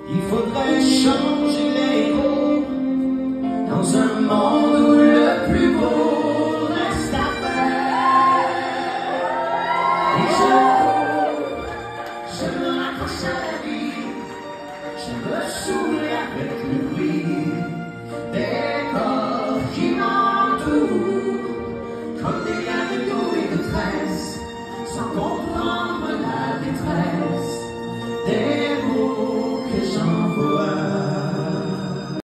Il faudrait changer les héros dans un monde où le plus beau reste à faire. Et je me raccroche à la vie, je me saoule avec le bruit des